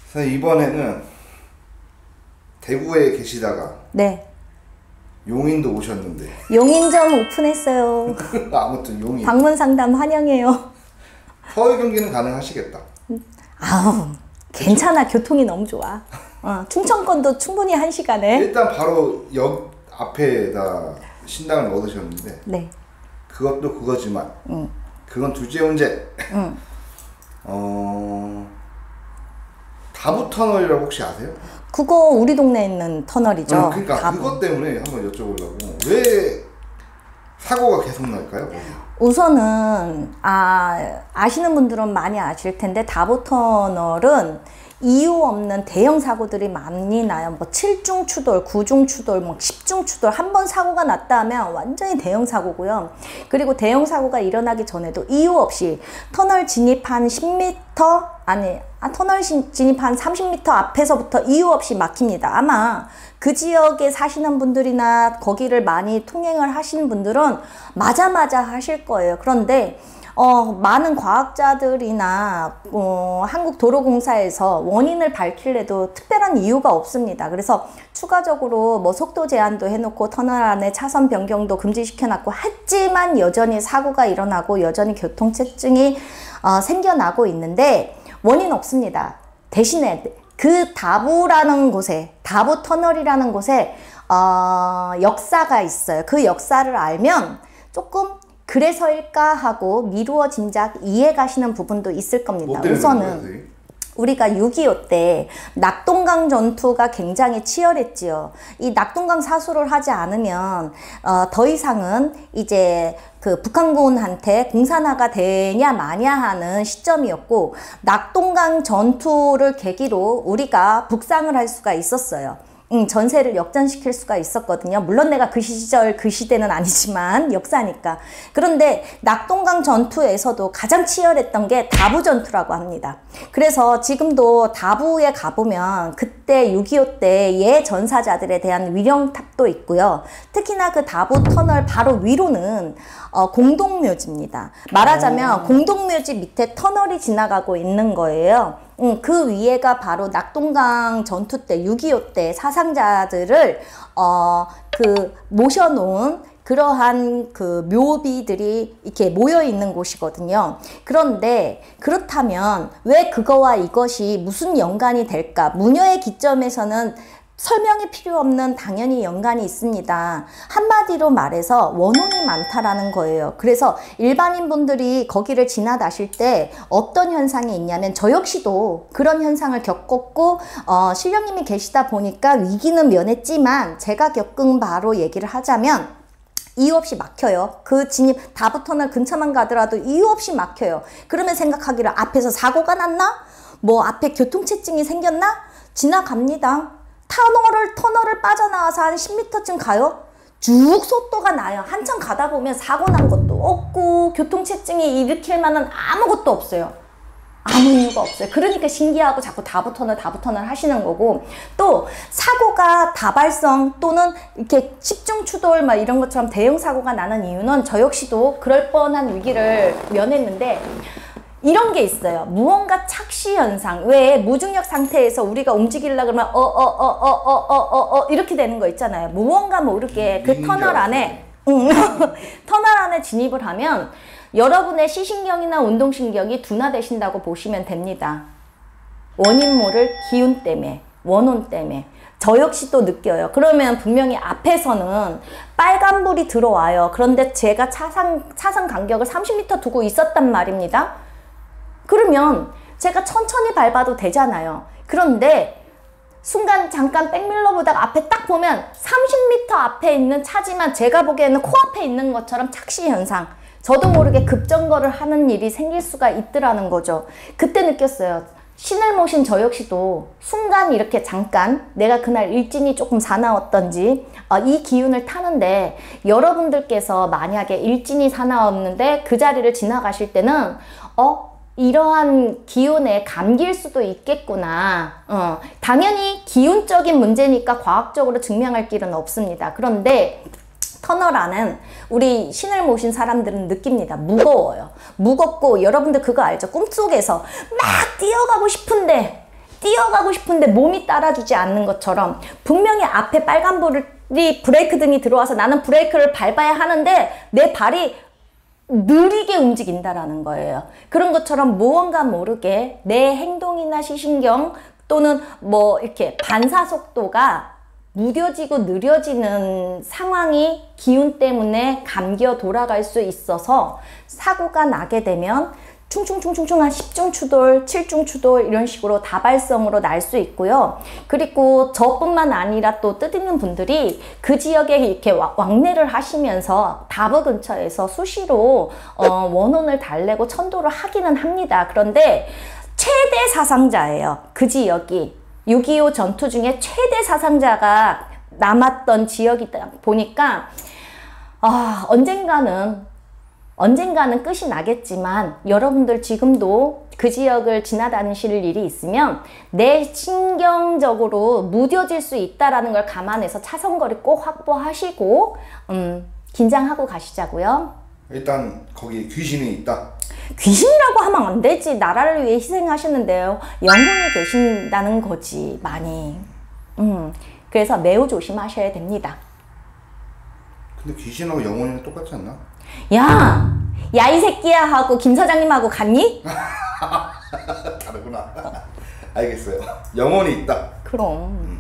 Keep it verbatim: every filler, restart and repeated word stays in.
선생님, 이번에는 대구에 계시다가 네. 용인도 오셨는데 용인점 오픈했어요. 아무튼 용인 방문 상담 환영해요. 서울 경기는 가능하시겠다. 아우 괜찮아. 그쵸? 교통이 너무 좋아. 어, 충청권도 충분히 한 시간에. 일단 바로 역 앞에다 신당을 얻으셨는데 네. 그것도 그거지만 응. 그건 둘째 문제. 응. 어... 다부터널이라고 혹시 아세요? 그거 우리 동네에 있는 터널이죠. 어, 그러니까 다부. 그것 때문에 한번 여쭤보려고. 왜 사고가 계속 날까요? 우선은 아, 아시는 분들은 많이 아실 텐데 다부터널은 이유 없는 대형 사고들이 많이 나요. 뭐 칠중 추돌, 구중 추돌, 뭐 십중 추돌 한 번 사고가 났다 하면 완전히 대형 사고고요. 그리고 대형 사고가 일어나기 전에도 이유 없이 터널 진입 한 십 미터 아니 아, 터널 진입 한 삼십 미터 앞에서부터 이유 없이 막힙니다. 아마 그 지역에 사시는 분들이나 거기를 많이 통행을 하시는 분들은 맞아맞아 하실 거예요. 그런데 어, 많은 과학자들이나 어, 한국도로공사에서 원인을 밝힐래도 특별한 이유가 없습니다. 그래서 추가적으로 뭐 속도 제한도 해놓고 터널 안에 차선 변경도 금지시켜놨고 했지만 여전히 사고가 일어나고 여전히 교통체증이 어, 생겨나고 있는데 원인 없습니다. 대신에 그 다부라는 곳에 다부 터널이라는 곳에 어, 역사가 있어요. 그 역사를 알면 조금 그래서일까 하고 미루어 짐작 이해 가시는 부분도 있을 겁니다. 우선은 우리가 육이오 때 낙동강 전투가 굉장히 치열했지요. 이 낙동강 사수를 하지 않으면 어, 더 이상은 이제 그 북한군한테 공산화가 되냐 마냐 하는 시점이었고 낙동강 전투를 계기로 우리가 북상을 할 수가 있었어요. 음, 전세를 역전시킬 수가 있었거든요. 물론 내가 그 시절 그 시대는 아니지만 역사니까. 그런데 낙동강 전투에서도 가장 치열했던 게 다부 전투라고 합니다. 그래서 지금도 다부에 가보면 그때 육이오 때의 전사자들에 대한 위령탑도 있고요. 특히나 그 다부 터널 바로 위로는 어, 공동묘지입니다. 말하자면 오. 공동묘지 밑에 터널이 지나가고 있는 거예요. 음, 그 위에가 바로 낙동강 전투 때 육이오 때 사상자들을 어, 그 모셔놓은 그러한 그 묘비들이 이렇게 모여 있는 곳이거든요. 그런데 그렇다면 왜 그거와 이것이 무슨 연관이 될까? 무녀의 기점에서는 설명이 필요 없는 당연히 연관이 있습니다. 한마디로 말해서 원혼이 많다라는 거예요. 그래서 일반인 분들이 거기를 지나다실 때 어떤 현상이 있냐면 저 역시도 그런 현상을 겪었고 어, 신령님이 계시다 보니까 위기는 면했지만 제가 겪은 바로 얘기를 하자면 이유 없이 막혀요. 그 진입 다부터널 근처만 가더라도 이유 없이 막혀요. 그러면 생각하기를 앞에서 사고가 났나? 뭐 앞에 교통체증이 생겼나? 지나갑니다. 터널을, 터널을 빠져나와서 한 십 미터쯤 가요. 쭉 속도가 나요. 한참 가다 보면 사고 난 것도 없고 교통체증이 일으킬 만한 아무것도 없어요. 아무 이유가 없어요. 그러니까 신기하고 자꾸 다부터널 다부터널 하시는 거고, 또 사고가 다발성 또는 이렇게 십중 추돌 막 이런 것처럼 대형 사고가 나는 이유는 저 역시도 그럴 뻔한 위기를 면했는데 이런 게 있어요. 무언가 착시 현상. 왜 무중력 상태에서 우리가 움직이려고 그러면 어 어 어 어 어 어 어 어 이렇게 되는 거 있잖아요. 무언가 모르게 그 터널 안에 응, 터널 안에 진입을 하면 여러분의 시신경이나 운동신경이 둔화되신다고 보시면 됩니다. 원인 모를 기운 때문에, 원혼 때문에. 저 역시도 느껴요. 그러면 분명히 앞에서는 빨간불이 들어와요. 그런데 제가 차선, 차선 간격을 삼십 미터 두고 있었단 말입니다. 그러면 제가 천천히 밟아도 되잖아요. 그런데 순간 잠깐 백밀러 보다가 앞에 딱 보면 삼십 미터 앞에 있는 차지만 제가 보기에는 코앞에 있는 것처럼 착시 현상. 저도 모르게 급정거를 하는 일이 생길 수가 있더라는 거죠. 그때 느꼈어요. 신을 모신 저 역시도 순간 이렇게 잠깐 내가 그날 일진이 조금 사나웠던지 어, 이 기운을 타는데 여러분들께서 만약에 일진이 사나웠는데 그 자리를 지나가실 때는 어? 이러한 기운에 감길 수도 있겠구나. 어, 당연히 기운적인 문제니까 과학적으로 증명할 길은 없습니다. 그런데 터널 안은 우리 신을 모신 사람들은 느낍니다. 무거워요. 무겁고 여러분들 그거 알죠? 꿈속에서 막 뛰어가고 싶은데 뛰어가고 싶은데 몸이 따라주지 않는 것처럼 분명히 앞에 빨간불이 브레이크 등이 들어와서 나는 브레이크를 밟아야 하는데 내 발이 느리게 움직인다라는 거예요. 그런 것처럼 무언가 모르게 내 행동이나 시신경 또는 뭐 이렇게 반사 속도가 무뎌지고 느려지는 상황이 기운 때문에 감겨 돌아갈 수 있어서 사고가 나게 되면 충충충충충 한 십 중 추돌, 칠 중 추돌 이런 식으로 다발성으로 날 수 있고요. 그리고 저뿐만 아니라 또 뜻있는 분들이 그 지역에 이렇게 왕래를 하시면서 다부 근처에서 수시로 어, 원혼을 달래고 천도를 하기는 합니다. 그런데 최대 사상자예요. 그 지역이. 육이오 전투 중에 최대 사상자가 남았던 지역이다 보니까 아, 언젠가는 언젠가는 끝이 나겠지만 여러분들 지금도 그 지역을 지나다니실 일이 있으면 내 신경적으로 무뎌질 수 있다는 걸 감안해서 차선거리 꼭 확보하시고 음, 긴장하고 가시자고요. 일단 거기 귀신이 있다. 귀신이라고 하면 안 되지. 나라를 위해 희생하셨는데요. 영혼이 계신다는 거지 많이. 음, 그래서 매우 조심하셔야 됩니다. 근데 귀신하고 영혼이는 똑같지 않나? 야! 야 이 새끼야 하고 김 사장님하고 갔니? 다르구나. 알겠어요. 영혼이 있다. 그럼.